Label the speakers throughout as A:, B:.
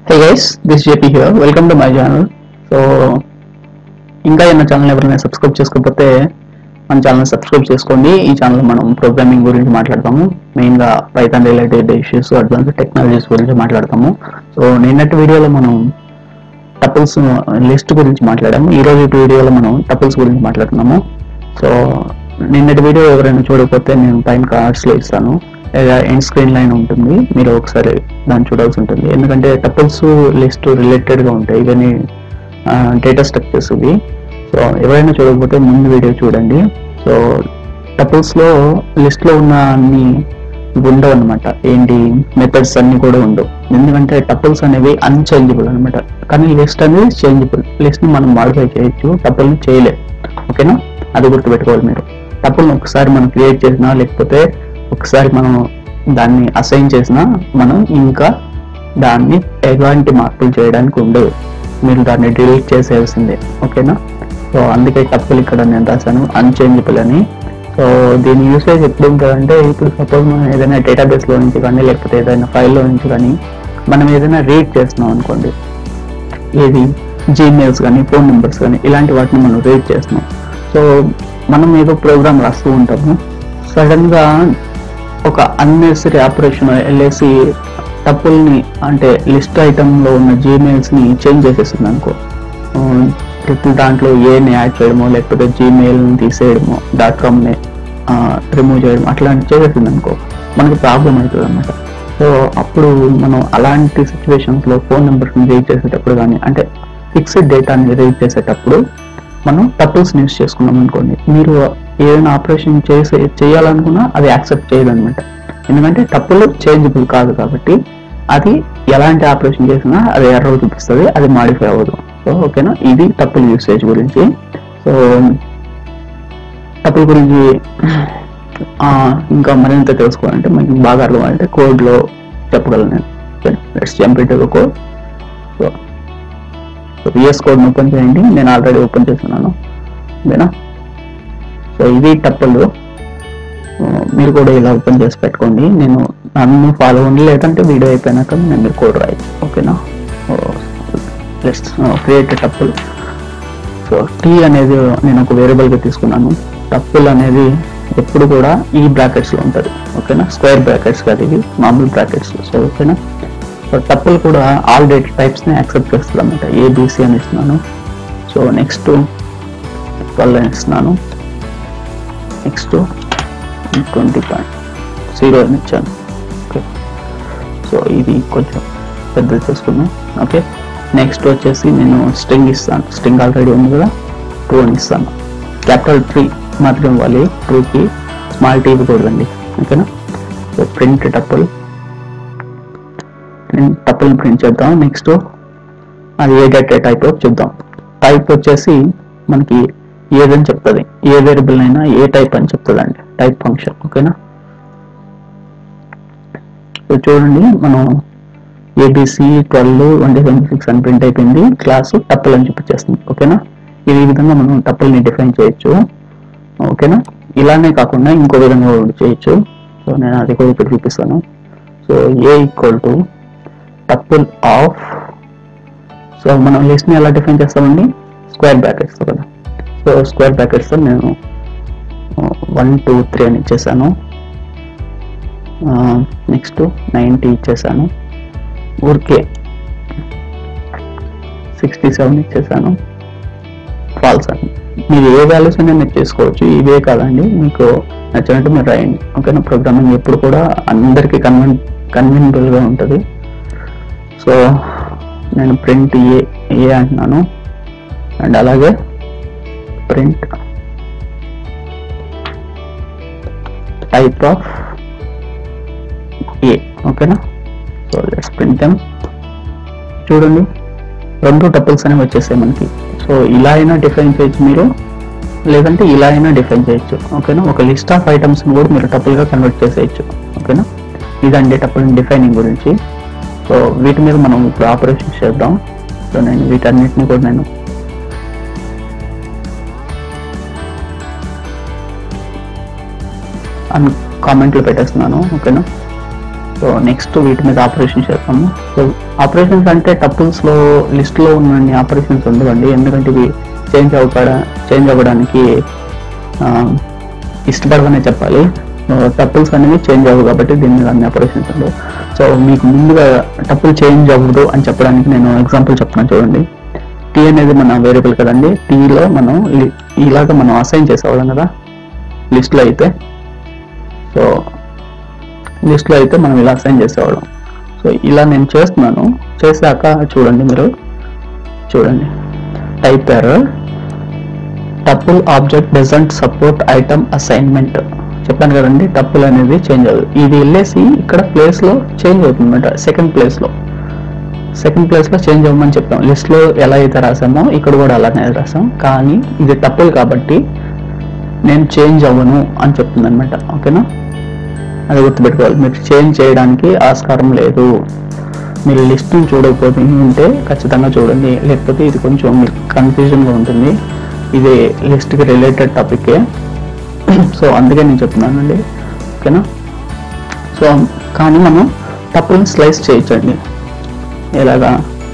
A: Hey guys, this is JP here. Welcome to my channel. So, ఇంకా నా channel ఎవరైనా subscribe చేసుకోకపోతే మన ఛానల్ సబ్స్క్రైబ్ చేసుకోండి. ఈ ఛానల్ మనం ప్రోగ్రామింగ్ గురించి మాట్లాడతాము. మెయిన్గా Python related issues, advance technologies గురించి మాట్లాడతాము. సో నిన్నటి వీడియోలో మనం టపుల్స్ లిస్ట్ గురించి మాట్లాడాము. ఈరోజు వీడియోలో మనం టపుల్స్ గురించి మాట్లాడుతున్నాము. సో నిన్నటి వీడియో ఎవరైనా చూడకపోతే నేను పైన కార్డ్స్లో ఇస్తాను, లేదా ఎండ్ స్క్రీన్ లైన్ ఉంటుంది, మీరు ఒకసారి దాన్ని చూడాల్సి ఉంటుంది. ఎందుకంటే టపుల్స్ లిస్ట్ రిలేటెడ్గా ఉంటాయి, ఇవన్నీ డేటా స్ట్రక్చర్స్ ఇవి. సో ఎవరైనా చూడకపోతే ముందు వీడియో చూడండి. సో టపుల్స్లో లిస్ట్లో ఉన్న అన్ని ఉండవు అనమాట, ఏంటి మెథడ్స్ అన్ని కూడా ఉండవు. ఎందుకంటే టపుల్స్ అనేవి అన్చేంజబుల్ అనమాట, కానీ లిస్ట్ అనేది చేంజబుల్. లిస్ట్ని మనం మాడిఫై చేయొచ్చు, టపుల్ని చేయలేదు. ఓకేనా, అది గుర్తుపెట్టుకోవాలి మీరు. టపుల్ని ఒకసారి మనం క్రియేట్ చేసినా, లేకపోతే ఒకసారి మనం దాన్ని అసైన్ చేసినా, మనం ఇంకా దాన్ని ఎలాంటి మార్పులు చేయడానికి ఉండదు, మీరు దాన్ని డిలీట్ చేసేయాల్సిందే. ఓకేనా, సో అందుకే టపుల్ ఇక్కడ నేను రాశాను అన్చేంజబుల్ అని. సో దీని యూసేజ్ ఎప్పుడు ఉంటుందంటే, ఇప్పుడు సపోజ్ మనం ఏదైనా డేటాబేస్లో నుంచి కానీ, లేకపోతే ఏదైనా ఫైల్లో నుంచి కానీ మనం ఏదైనా రీడ్ చేస్తున్నాం అనుకోండి, ఏది జీమెయిల్స్ కానీ, ఫోన్ నెంబర్స్ కానీ, ఇలాంటి వాటిని మనం రీడ్ చేస్తున్నాం. సో మనం ఏదో ప్రోగ్రామ్ రాస్తూ ఉంటాము, సడన్గా ఒక అన్నెసరీ ఆపరేషన్ వెళ్ళేసి టపుల్ని, అంటే లిస్ట్ ఐటంలో ఉన్న జీమెయిల్స్ని చేంజ్ చేసేస్తుంది అనుకో. దాంట్లో ఏని యాడ్ చేయడమో, లేకపోతే జీమెయిల్ని తీసేయడమో, .comని రిమూవ్ చేయడం, అట్లాంటి చేసేసింది అనుకో, మనకి ప్రాబ్లం అవుతుంది అన్నమాట. సో అప్పుడు మనం అలాంటి సిచ్యువేషన్స్లో ఫోన్ నెంబర్స్ని రీడ్ చేసేటప్పుడు కానీ, అంటే ఫిక్స్డ్ డేటాని రీడ్ చేసేటప్పుడు మనం టపుల్స్ని యూస్ చేసుకున్నాం అనుకోండి, మీరు ఏదైనా ఆపరేషన్ చేయాలనుకున్నా అది యాక్సెప్ట్ చేయదు అనమాట. ఎందుకంటే టపుల్ చేంజబుల్ కాదు కాబట్టి, అది ఎలాంటి ఆపరేషన్ చేసినా అది ఎర్రర్ చూపిస్తుంది, అది మాడిఫై అవ్వదు. సో ఓకేనా, ఇది టపుల్ యూసేజ్ గురించి. సో టపుల్ గురించి ఇంకా మరింత తెలుసుకోవాలంటే, మనకి బాగా అర్థమంటే కోడ్లో చెప్పగలను నేను. Let's jump into the code. So VS కోడ్ని ఓపెన్ చేయండి, నేను ఆల్రెడీ ఓపెన్ చేస్తున్నాను. ఓకేనా, సో ఇది టపుల్. మీరు కూడా ఇలా ఓపెన్ చేసి పెట్టుకోండి, నేను నన్ను ఫాలో అవ్వండి, లేదంటే వీడియో అయిపోయినాక నేను మీరు కోడ్ రాయొచ్చు. ఓకేనా, let's create tuple. So T అనేది నేను ఒక వేరియబుల్గా తీసుకున్నాను. టపుల్ అనేది ఎప్పుడు కూడా ఈ బ్రాకెట్స్లో ఉంటుంది. ఓకేనా, స్క్వేర్ బ్రాకెట్స్ కాదు, ఇవి మామూలు బ్రాకెట్స్. సో ఓకేనా, సో టపుల్ కూడా ఆల్ డేటా టైప్స్ని యాక్సెప్ట్ చేస్తుంది అన్నమాట. ఏబిసి అని ఇస్తున్నాను. సో నెక్స్ట్ 12 అని ఇస్తున్నాను. నెక్స్ట్ 20.0 అని ఇచ్చాను. ఓకే, సో ఇది కొంచెం పెద్దది చేసుకున్నాం. ఓకే, నెక్స్ట్ వచ్చేసి నేను స్ట్రింగ్ ఇస్తాను. స్ట్రింగ్ ఆల్రెడీ ఉంది కదా, 2 అని ఇస్తాను. క్యాపిటల్ 3 మాత్రం ఇవ్వాలి, 2కి స్మాల్ టీ ఇవ్వకూడదండి. ఓకేనా, సో ప్రింట్ టపుల్ ప్రింట్ చేద్దాం. నెక్స్ట్ అది ఏ డేటా టైప్ చూద్దాం. టైప్ వచ్చేసి మనకి ఏదని చెప్తుంది, ఏ వేరియబుల్ అయినా ఏ టైప్ అని చెప్తుంది అండి, టైప్ ఫంక్షన్. ఓకేనా, సో చూడండి, మనం ఏబిసి 12 2026 అని ప్రింట్ అయిపోయింది. క్లాసు టపుల్ అని చూపించేస్తుంది. ఓకేనా, ఈ విధంగా మనం టపుల్ని డిఫైన్ చేయొచ్చు. ఓకేనా, ఇలానే కాకుండా ఇంకో విధంగా చేయొచ్చు. సో నేను అది కూడా ఇక్కడ చూపిస్తాను. So a equal to tuple of, so మనం లిస్ట్ని ఎలా డిఫైన్ చేస్తామండి, స్క్వేర్ బ్రాకెట్స్ కదా. సో స్క్వేర్ బ్రాకెట్స్తో నేను 1 2 3 అని ఇచ్చేసాను. నెక్స్ట్ 90 ఇచ్చేసాను. ఊరికే 67 ఇచ్చేసాను. ఫాల్స్ అని మీరు ఏ వాల్యూస్ అయినా మీరు చేసుకోవచ్చు, ఇవే కాదండి, మీకు నచ్చినట్టు మీరు రాయండి. ఓకేనా, ప్రోగ్రామింగ్ ఎప్పుడు కూడా అందరికీ కన్వీనబుల్గా ఉంటుంది. సో నేను ప్రింట్ ఏ అంటున్నాను, అండ్ అలాగే ప్రింట్ టైప్ ఆఫ్ ఏ. ఓకేనా, సో లెట్స్ ప్రింట్ దెమ్. చూడండి, 2 టపుల్స్ అనేవి వచ్చేసాయి మనకి. సో ఇలా అయినా డిఫైన్ చేయొచ్చు మీరు, లేదంటే ఇలా అయినా డిఫైన్ చేయొచ్చు. ఓకేనా, ఒక లిస్ట్ ఆఫ్ ఐటమ్స్ని కూడా మీరు టపుల్గా కన్వర్ట్ చేసేయచ్చు. ఓకేనా, ఇదండి టపుల్ డిఫైనింగ్ గురించి. సో వీటి మీద మనం ఇప్పుడు ఆపరేషన్ చేద్దాం. సో నేను వీటన్నిటిని కూడా నేను కామెంట్లో పెట్టేస్తున్నాను. ఓకేనా, సో నెక్స్ట్ వీటి మీద ఆపరేషన్ చేస్తాము. సో ఆపరేషన్స్ అంటే టపుల్స్లో లిస్ట్లో ఉన్న ఆపరేషన్స్ ఉండవండి, ఎందుకంటే ఇవి చేంజ్ అవ్వడానికి ఇష్టపడవనే చెప్పాలి. టపుల్స్ అనేవి చేంజ్ అవ్వవు కాబట్టి దీని మీద అన్ని ఆపరేషన్స్ ఉండవు. సో మీకు ముందుగా టపుల్ చేంజ్ అవ్వదు అని చెప్పడానికి నేను ఎగ్జాంపుల్ చెప్తాను చూడండి. టీ అనేది మన వేరియబుల్ కదండి, టీలో మనం ఇలాగ మనం అసైన్ చేసేవాళ్ళం కదా లిస్ట్లో అయితే. సో లిస్ట్లో అయితే మనం ఇలా అసైన్ చేసేవాళ్ళం. సో ఇలా నేను చేస్తున్నాను, చేశాక చూడండి, మీరు చూడండి, type error, tuple object doesn't support item assignment. చెప్పాను కదండి, టపుల్ అనేది చేంజ్ అవ్వదు. ఇది వెళ్ళేసి ఇక్కడ ప్లేస్లో చేంజ్ అవుతుందన్నమాట. సెకండ్ ప్లేస్లో చేంజ్ అవ్వమని చెప్తాం. లిస్ట్లో ఎలా అయితే రాసామో ఇక్కడ కూడా అలానే రాసాం, కానీ ఇది టపుల్ కాబట్టి నేను చేంజ్ అవ్వను అని చెప్తుంది అనమాట. ఓకేనా, అది గుర్తుపెట్టుకోవాలి. మీరు చేంజ్ చేయడానికి ఆస్కారం లేదు. మీరు లిస్ట్ని చూడకపోతే ఉంటే ఖచ్చితంగా చూడండి, లేకపోతే ఇది కొంచెం మీకు కన్ఫ్యూజన్గా ఉంటుంది. ఇది లిస్ట్కి రిలేటెడ్ టాపికే, సో అందుకే నేను చెప్తున్నానండి. ఓకేనా, సో కానీ మనం టపుల్ని స్లైస్ చేయొచ్చండి. ఎలాగా,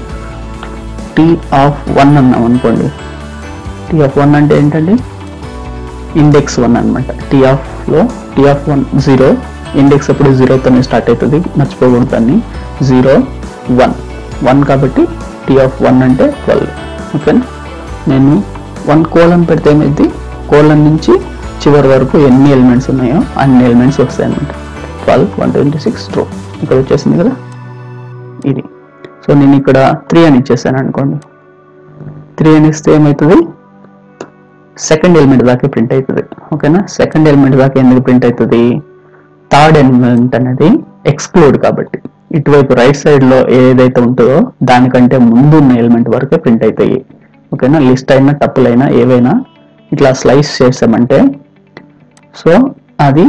A: T(1) అన్నాం అనుకోండి. T(1) అంటే ఏంటండి, ఇండెక్స్ 1 అనమాట. T(1) 0, ఇండెక్స్ ఎప్పుడు 0తోనే స్టార్ట్ అవుతుంది, మర్చిపోకూడదు దాన్ని. 0 1 కాబట్టి T(1) అంటే 12. ఓకేనా, నేను 1 కోలన్ పెడితే ఏమైంది, కోలన్ నుంచి చివరి వరకు ఎన్ని ఎలిమెంట్స్ ఉన్నాయో అన్ని ఎలిమెంట్స్ వస్తాయి అనమాట. 12 126 ట్రూ ఇక్కడ వచ్చేసింది కదా ఇది. సో నేను ఇక్కడ 3 అని ఇచ్చేసాను అనుకోండి. 3 అని ఇస్తే ఏమవుతుంది, సెకండ్ ఎలిమెంట్ దాకా ప్రింట్ అవుతుంది. ఓకేనా, సెకండ్ ఎలిమెంట్ దాకా ఎందుకు ప్రింట్ అవుతుంది, థర్డ్ ఎలిమెంట్ అనేది ఎక్స్క్లూడ్ కాబట్టి ఇటువైపు రైట్ సైడ్లో ఏదైతే ఉంటుందో దానికంటే ముందు ఉన్న ఎలిమెంట్ వరకే ప్రింట్ అవుతాయి. ఓకేనా, లిస్ట్ అయినా టపుల్ అయినా ఏవైనా ఇట్లా స్లైస్ చేసామంటే సో అది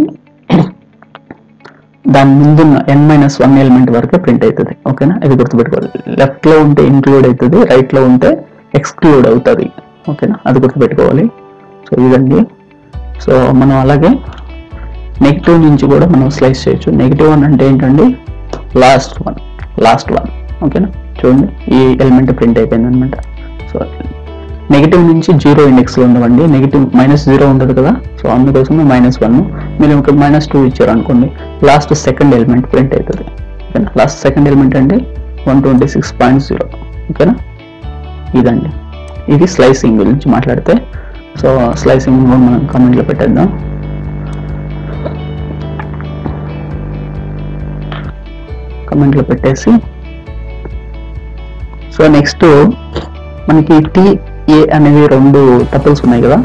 A: దాని ముందున్న n-1 ఎలిమెంట్ వరకే ప్రింట్ అవుతుంది. ఓకేనా, ఇది గుర్తుపెట్టుకోవాలి. లెఫ్ట్లో ఉంటే ఇంక్లూడ్ అవుతుంది, రైట్లో ఉంటే ఎక్స్క్లూడ్ అవుతుంది. ఓకేనా, అది గుర్తుపెట్టుకోవాలి. సో ఇదండి. సో మనం అలాగే నెగిటివ్ నుంచి కూడా మనం స్లైస్ చేయొచ్చు. -1 అంటే ఏంటండి, లాస్ట్ వన్. ఓకేనా, చూడండి ఈ ఎలిమెంట్ ప్రింట్ అయిపోయింది అనమాట. సో నెగిటివ్ నుంచి 0 ఇండెక్స్లో ఉండవండి, -0 ఉండదు కదా, సో అందుకోసమే -1. మీరు ఇక్కడ -2 ఇచ్చారు అనుకోండి, లాస్ట్ సెకండ్ ఎలిమెంట్ ప్రింట్ అవుతుంది. ఓకేనా, లాస్ట్ సెకండ్ ఎలిమెంట్ అంటే 126.0. ఓకేనా, ఇదండి. ఇది స్లైసింగ్ గురించి మాట్లాడితే. సో స్లైసింగ్ మనం కామెంట్లో పెట్టేద్దాం. కామెంట్లో పెట్టేసి సో నెక్స్ట్ మనకి TA అనేవి 2 టపుల్స్ ఉన్నాయి కదా,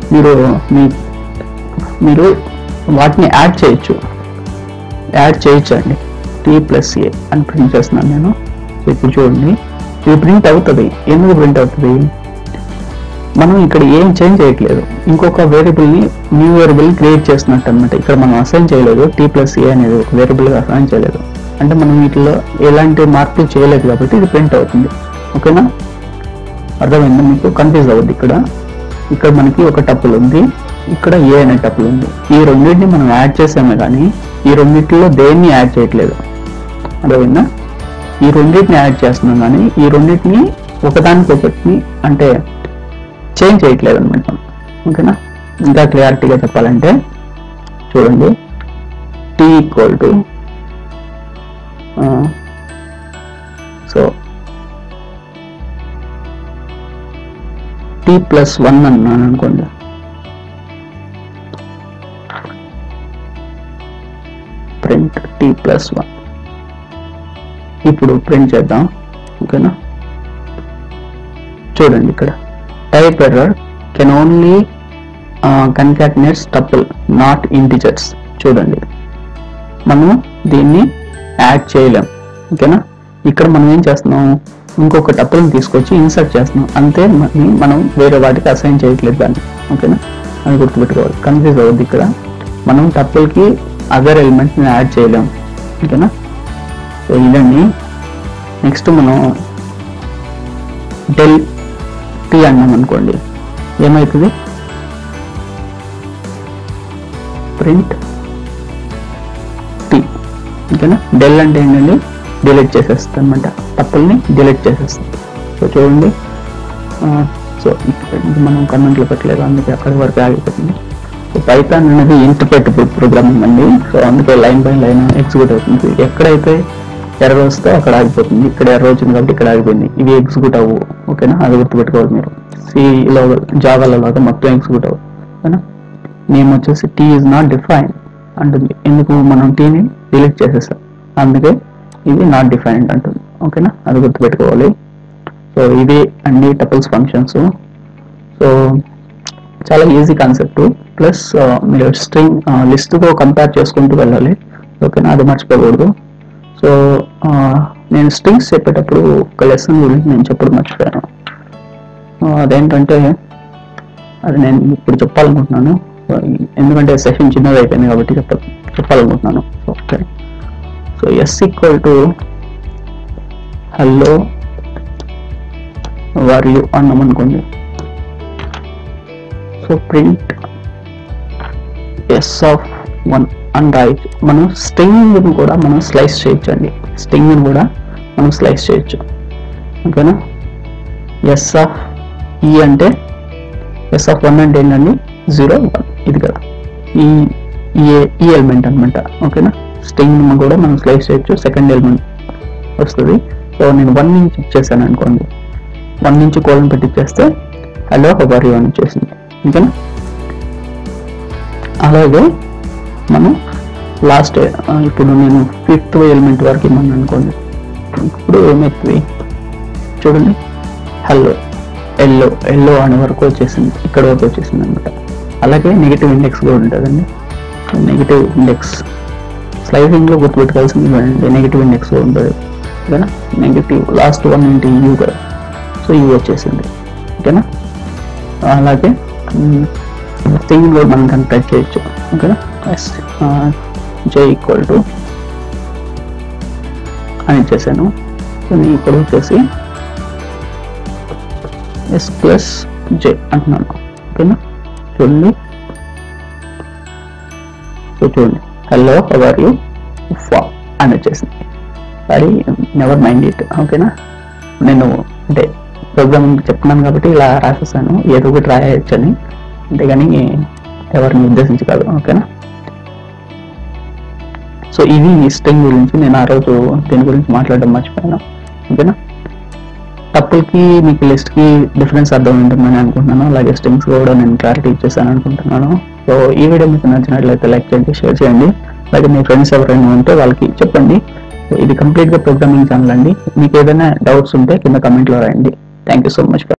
A: మీరు వాటిని యాడ్ చేయొచ్చు అండి. T+A అని ప్రింట్ చేస్తున్నాను నేను. ఇప్పుడు చూడండి, ఇది ప్రింట్ అవుతుంది. ఎందుకు ప్రింట్ అవుతుంది, మనం ఇక్కడ ఏం చేంజ్ చేయట్లేదు, ఇంకొక వేరియబుల్ని న్యూ వేరియబుల్ క్రియేట్ చేస్తున్నట్టు అనమాట. ఇక్కడ మనం అసైన్ చేయలేదు, T+A అనేది ఒక వేరియబుల్గా అసైన్ చేయలేదు, అంటే మనం వీటిలో ఎలాంటి మార్పులు చేయలేదు కాబట్టి ఇది ప్రింట్ అవుతుంది. ఓకేనా, అర్థమైందా మీకు, కన్ఫ్యూజ్ అవ్వద్దు. ఇక్కడ మనకి ఒక టపుల్ ఉంది, ఇక్కడ A అనే టపుల్ ఉంది. ఈ రెండింటిని మనం యాడ్ చేసామే కానీ ఈ రెండింటిలో దేన్ని యాడ్ చేయట్లేదు. అర్థమైందా, ఈ రెండింటిని యాడ్ చేస్తున్నాం కానీ ఈ రెండింటిని ఒకదానికొకటి అంటే చేంజ్ చేయట్లేదు అనమాట. ఓకేనా, ఇంకా క్లియారిటీగా చెప్పాలంటే చూడండి, T = సో T+1 అన్నాను అనుకోండి, ప్రింట్ T+1. ఇప్పుడు ప్రింట్ చేద్దాం. ఓకేనా, చూడండి ఇక్కడ type error can only concatenates tuple not integers. చూడండి, మనం దీన్ని యాడ్ చేయలేం. ఓకేనా, ఇక్కడ మనం ఏం చేస్తున్నాం, ఇంకొక టపుల్ని తీసుకొచ్చి ఇన్సర్ట్ చేస్తున్నాం అంతే, మనం వేరే వాటికి అసైన్ చేయట్లేదు దాన్ని. ఓకేనా, అది గుర్తుపెట్టుకోవాలి, కన్ఫ్యూజ్ అవ్వద్దు. ఇక్కడ మనం టపుల్కి అదర్ ఎలిమెంట్స్ని యాడ్ చేయలేం. ఓకేనా, సో ఇదండి. నెక్స్ట్ మనం T అన్నాం అనుకోండి, ఏమవుతుంది, ప్రింట్ T. ఓకేనా. డెల్ అంటే ఏంటండి, డిలీట్ చేసేస్తుంది అనమాట, టపుల్ని డిలీట్ చేసేస్తుంది. సో చూడండి, సో మనం కమెంట్లో పెట్టలేదు, అందుకే అక్కడి వరకు ఆగిపోతుంది. సో పైథాన్ అనేది ఇంటర్ప్రెటబుల్ ప్రోగ్రామింగ్ అండి. సో అందుకే లైన్ బై లైన్ ఎగ్జిక్యూట్ అవుతుంది. ఎక్కడైతే ఎర్రర్ వస్తే అక్కడ ఆగిపోతుంది, ఇక్కడ ఎర్రర్ వచ్చింది కాబట్టి ఇక్కడ ఆగిపోయింది, ఇవి ఎగ్జిక్యూట్ అవ్వు. ఓకేనా, అది గుర్తుపెట్టుకోవాలి మీరు. సిలో జావాలో లాగా మొత్తం ఎగ్జిక్యూట్ అవ్వు. ఓకేనా. నేమ్ వచ్చేసి టీ ఈజ్ నాట్ డిఫైన్డ్ అంటుంది, ఎందుకు మనం టీని డిలీట్ చేసేసాం, అందుకే ఇది నాట్ డిఫైన్డ్ అంటుంది. ఓకేనా, అది గుర్తుపెట్టుకోవాలి. సో ఇవి అన్ని టపుల్స్ ఫంక్షన్స్. సో చాలా ఈజీ కాన్సెప్ట్. ప్లస్ మీరు స్ట్రింగ్ లిస్ట్తో కంపేర్ చేసుకుంటూ వెళ్ళాలి. ఓకేనా, అది మర్చిపోకూడదు. సో నేను స్ట్రింగ్స్ చెప్పేటప్పుడు ఒక లెసన్ గురించి నేను చెప్పడం మర్చిపోయాను. అదేంటంటే అది నేను ఇప్పుడు చెప్పాలనుకుంటున్నాను, ఎందుకంటే సెషన్ చిన్నది అయిపోయింది కాబట్టి చెప్పాలనుకుంటున్నాను. Okay, so S equal to hello were you అన్నాం అనుకోండి. సో ప్రింట్ ఎస్ ఆఫ్ 1 అని రాయొచ్చు. మనం స్ట్రింగ్ని కూడా మనం స్లైస్ చేయొచ్చు అండి, స్ట్రింగ్ని కూడా మనం స్లైస్ చేయొచ్చు. ఓకేనా. ఎస్ ఆఫ్ ఈ అంటే ఎస్ ఆఫ్ 1 అంటే ఏంటండి 0 1, ఇది కదా ఈ ఎలిమెంట్ అనమాట. ఓకేనా, స్ట్రింగ్ కూడా మనం స్లైస్ చేయొచ్చు, సెకండ్ ఎలిమెంట్ వస్తుంది. సో నేను 1 నుంచి ఇచ్చేసాను అనుకోండి, 1 నుంచి కోలన్ పెట్టిచ్చేస్తే హలో హౌ ఆర్ యు అని వచ్చేసింది. ఓకేనా. అలాగే మనం లాస్ట్ ఇప్పుడు నేను 5th ఎలిమెంట్ వరకు ఇమ్మని అనుకోండి. ఇప్పుడు ఏమవుతుంది చూడండి, హలో ఎల్లో అనే వరకు వచ్చేసింది, ఇక్కడ వరకు వచ్చేసింది అనమాట. అలాగే నెగిటివ్ ఇండెక్స్ కూడా ఉంటుందండి. నెగిటివ్ ఇండెక్స్ స్లైసింగ్లో గుర్తుపెట్టుకోవాల్సింది ఏంటంటే నెగిటివ్ ఇండెక్స్ కూడా ఉంటుంది. ఓకేనా, నెగిటివ్ లాస్ట్ 1 ఏంటి యూ కదా, సో యూ వచ్చేసింది. ఓకేనా. అలాగే స్ట్రింగ్ కూడా మనం కన్స్ట్రక్ట్ చేయొచ్చు. ఓకేనా, జే ఈక్వల్ టు అని ఇచ్చేసాను. సో నేను ఇక్కడ వచ్చేసి ఎస్ ప్లస్ జే అంటున్నాను. ఓకేనా, చూడండి. సో చూడండి, హలో హౌ ఆర్ యూ అని వచ్చేసింది. Sorry, never mind it. ఓకేనా, నేను అంటే ప్రోగ్రామింగ్ చెప్తున్నాను కాబట్టి ఇలా రాసేసాను, ఏదో ఒకటి రాయొచ్చు అని, అంతేగాని ఎవరిని ఉద్దేశించి కాదు. ఓకేనా. సో ఇది స్ట్రింగ్ గురించి, నేను ఆ రోజు దీని గురించి మాట్లాడడం మర్చిపోయాను. ఓకేనా. టపుల్కి మీకు లిస్ట్కి డిఫరెన్స్ అర్థం ఉంటుందని అనుకుంటున్నాను, అలాగే స్ట్రింగ్స్ కూడా నేను క్లారిటీ ఇచ్చేసాను అనుకుంటున్నాను. సో ఈ వీడియో మీకు నచ్చినట్లయితే లైక్ చేయండి, షేర్ చేయండి, అలాగే మీ ఫ్రెండ్స్ ఎవరైనా ఉంటే వాళ్ళకి చెప్పండి. ఇది కంప్లీట్గా ప్రోగ్రామింగ్ ఛానల్ అండి. మీకు ఏదైనా డౌట్స్ ఉంటే కింద కమెంట్లో రాయండి. Thank you so much.